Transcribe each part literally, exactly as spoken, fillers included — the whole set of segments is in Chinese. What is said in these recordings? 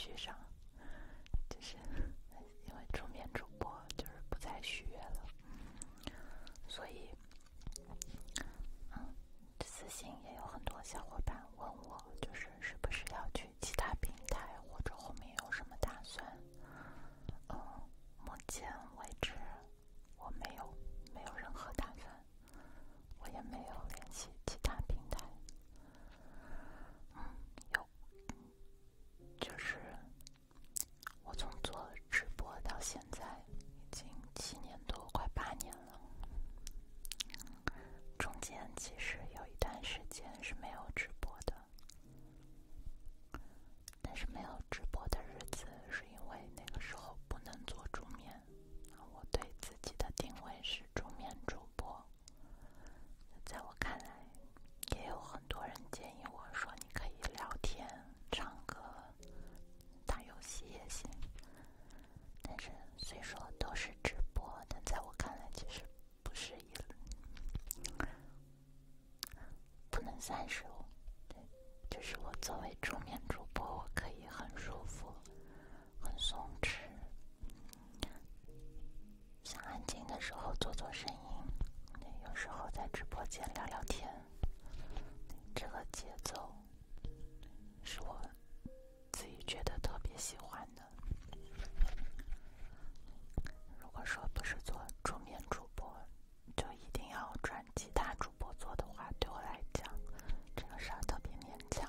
续上，就是因为桌面主播就是不再续约了，所以嗯，私信也有很多小伙伴问我，就是是不是要去其他平台，或者后面有什么打算。嗯，目前为止我没有没有任何打算，我也没有联系其他平台。嗯，有，就是我从做直播到现在已经七年多，快八年了。中间其实有一段时间是没有直播的，但是没有直播的日子是因为那个时候不能做桌面，我对自己的定位是桌面主播。在我看来，也有很多人建议我说你可以聊天、唱歌、打游戏也行，但是虽说都是直播，但在我看来其实不是一不能算是我，对，就是我作为桌面主播，我可以很舒服、很松弛，想安静的时候做做声音，对，有时候在直播间聊聊天，这个节奏是我自己觉得特别喜欢的。如果说不是做桌面主播，就一定要转其他主播做的话，对我来讲这个事儿特别勉强。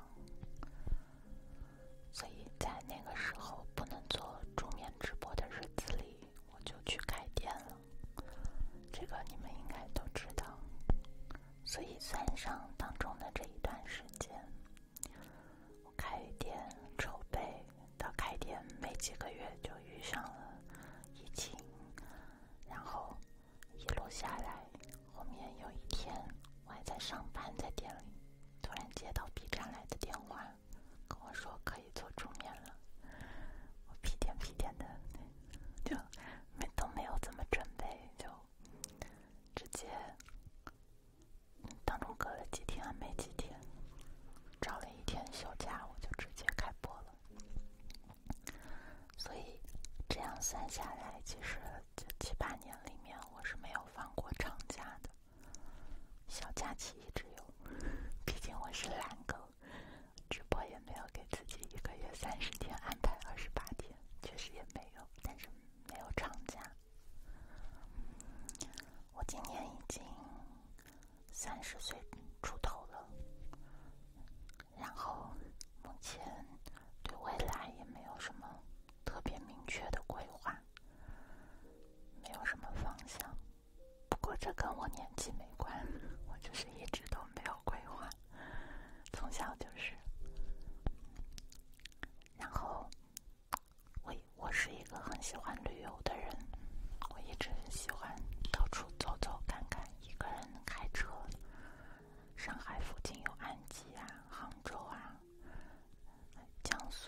所以在那个时候不能做桌面直播的日子里，我就去开店了，这个你们应该都知道。所以算上当中的这一段时间，我开店筹备到开店没几个月就遇上了疫情，然后一路下来，后面有一天我还在上班，在店里突然接到 B 站来的电话，跟我说可以做桌面了。我屁颠屁颠的就没都没有怎么准备，就直接当中隔了几天没几天，找了一天休假，我就直接开播了。所以这样算下来，其实这七八年里面我是没有放过长假的，小假期一直有，毕竟我是懒狗，直播也没有给自己一个月三十天安排二十八天，确实也没有，但是没有长假。我今年已经三十岁出头了，然后目前对未来也没有什么特别明确的规划，没有什么方向。不过这跟我年纪没关，我就是一直都没有规划，从小就是。然后我我是一个很喜欢旅游的人，我一直喜欢到处走走看看，一个人开车。上海附近有安吉啊、杭州啊、江苏，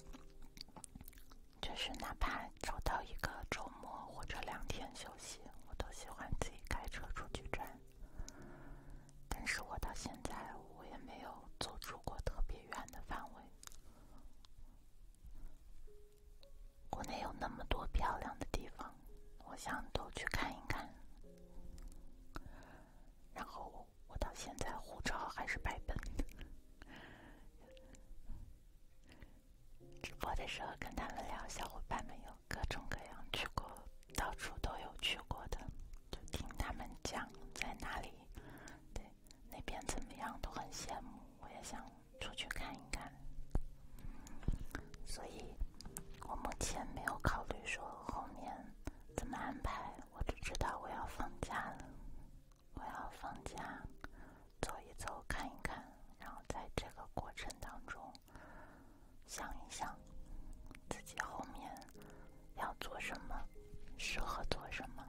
就是哪怕找到一个周末或者两天休息，我都喜欢自己开车出去转。但是我到现在我也没有走出过特别远的范围。国内有那么多漂亮的地方，我想都去看一看。然后我到现在护照还是白本。直播的时候跟他们聊，小伙伴们有各种各样去过，到处都有去过的，就听他们讲在哪里，对那边怎么样，都很羡慕，我也想出去看一看。所以我目前没有考虑说后面怎么安排，我只知道我要放假了，我要放假走一走看一看，然后在这个过程当中想一想自己后面要做什么，适合做什么，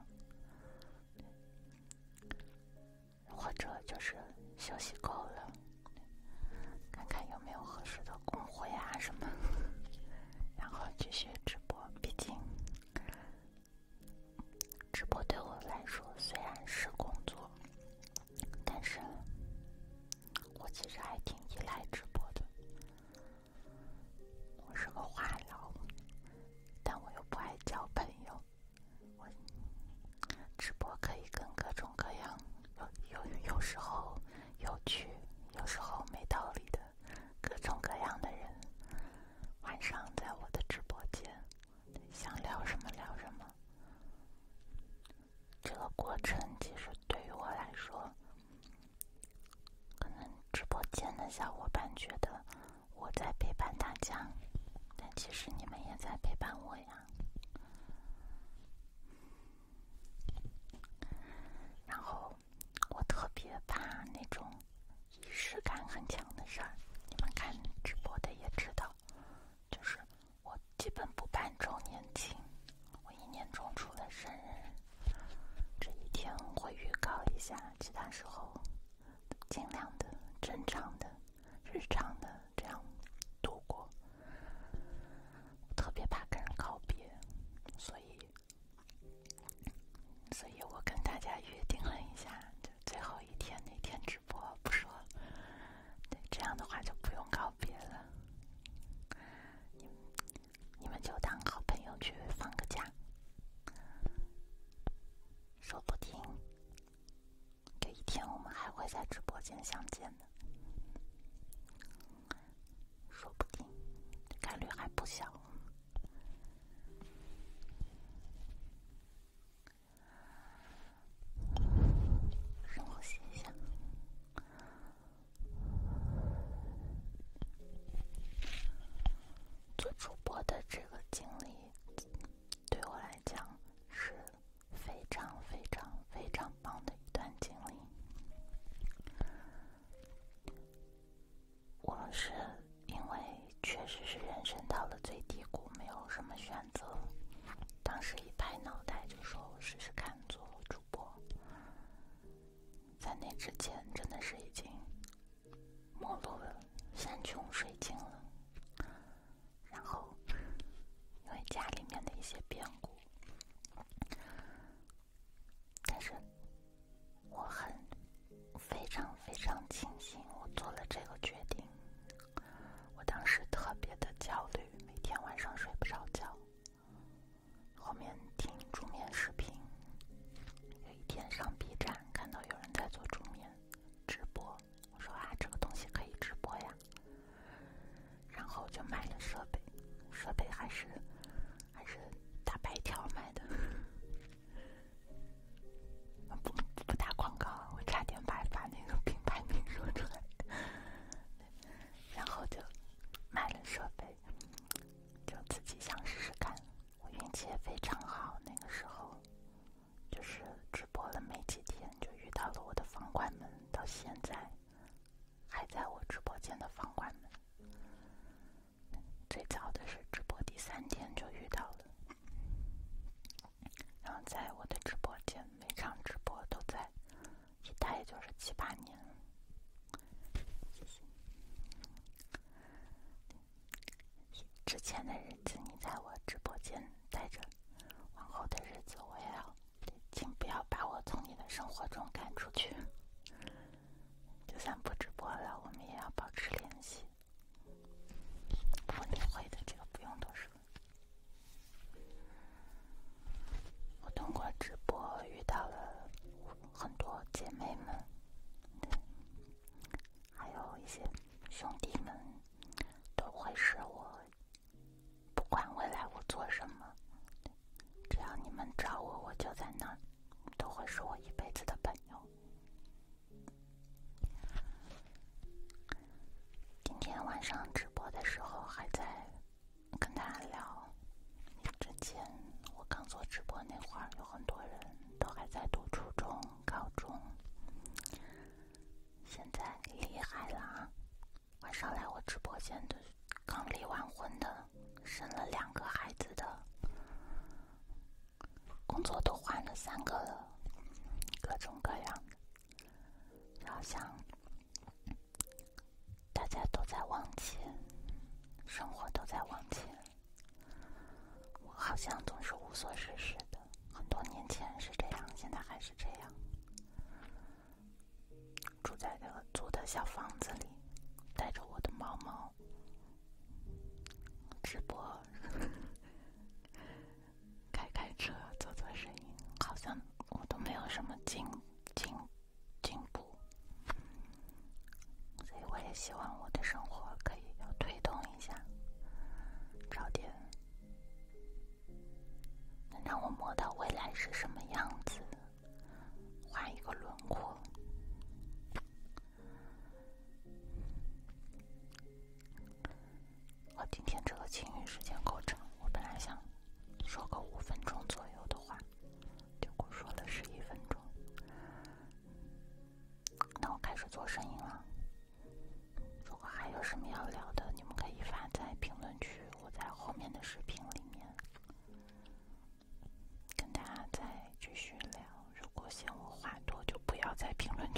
或者就是休息够了，看看有没有合适的工会啊什么，然后继续直播。毕竟直播对我来说虽然是工作，但是我其实还挺依赖直播的。我是个话时候有趣，有时候没道理的各种各样的人，晚上在我的直播间，想聊什么聊什么。这个过程其实对于我来说，可能直播间的小伙伴觉得我在陪伴大家，但其实你们也在陪伴我呀。然后我特别怕那种仪式感很强的事儿，你们看直播的也知道，就是我基本不办周年庆，我一年中除了生日这一天我会预告一下，其他时候尽量的正常的日常的这样度过。我特别怕跟人告别，所以所以我跟大家约定了一下，就最后一天那天直播不说，对，这样的话就不用告别了。你你们就当好朋友去放个假，说不定这一天我们还会在直播间相见的，说不定概率还不小。深呼吸一下。做主播的这个经历对我来讲是非常非常非常棒的一段经历。我是因为确实是人生到了最低谷，没有什么选择，当时一拍脑袋就说我试试看做主播。在那之前真的是已经没落了，山穷水尽了。然后因为家里面的一些变故，但是我很非常非常庆幸我做了这个决定。我当时特别的焦虑，每天晚上睡不着觉。后面听助眠视频，有一天上 B 站看到有人在做助眠直播，我说啊，这个东西可以直播呀，然后就买了设备，设备还是还是大白条买的，不不打广告，我差点把把那个品牌名说出来。然后就买了设备，就自己想试试看。我运气也非常好，那个时候就是直播了没几天就遇到了我的房管们，到现在还在我直播间的房管们。最早的是直播第三天就遇到了，然后在我的直播间每场直播都在，一待就是七八年了。谢谢。之前的日子你在我直播间待着，往后的日子我也要，请不要把我从你的生活中赶出去。就算不直播了，我们也要保持联系。不过你会的，这个不用多说。我通过直播遇到了很多姐妹们，还有一些兄弟们，都会是我，不管未来我做什么，只要你们找我，我就在那儿，都会是我一辈子的朋友。今天晚上直播的时候还在跟大家聊，之前我刚做直播那会儿，有很多人都还在读初中、高中，现在厉害了啊！晚上来我直播间的刚离完婚的，生了两个孩子的，工作都换了三个了，各种各样的。好像大家都在往前，生活都在往前。我好像总是无所事事的，很多年前是这样，现在还是这样。住在那个租的小房子里，带着我的猫猫直播，开开车，做做生意，好像我都没有什么进进进步，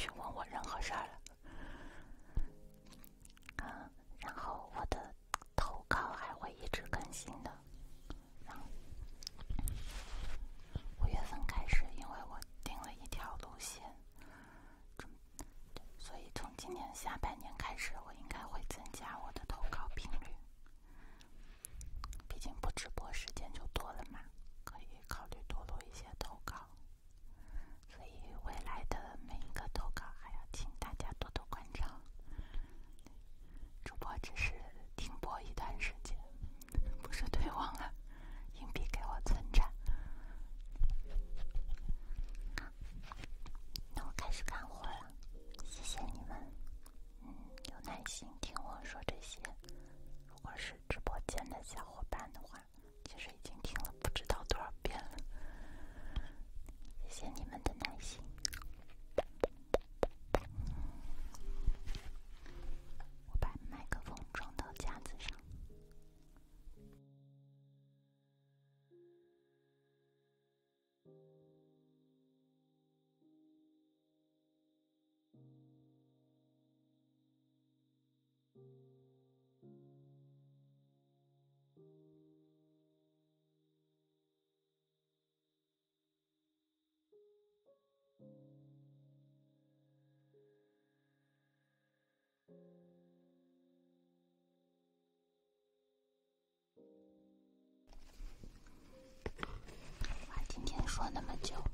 去问我任何事儿了。嗯，然后我的投稿还会一直更新的。然后五月份开始，因为我定了一条路线，所以从今年下半年开始，我应该会增加我的投稿频率。毕竟不直播时间就多了嘛，可以考虑多录一些投稿。所以未来的每一个投稿还要请大家多多关照。主播只是停播一段时间，不是退网了，硬币给我存着。那我开始干活了，谢谢你们，嗯，有耐心听我说这些。如果是直播间的小伙伴的话，其实已经听了不知道多少遍了，谢谢你们的耐心。我把麦克风装到架子上。哇，今天说那么久，